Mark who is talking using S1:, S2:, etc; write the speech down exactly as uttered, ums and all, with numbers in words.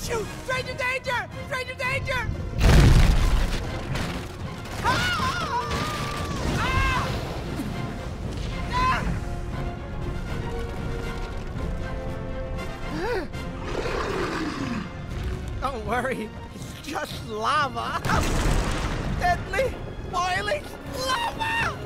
S1: Shoot! Stranger danger! Stranger danger! Ah! Ah! Ah! Don't worry, it's just lava. Deadly, boiling lava!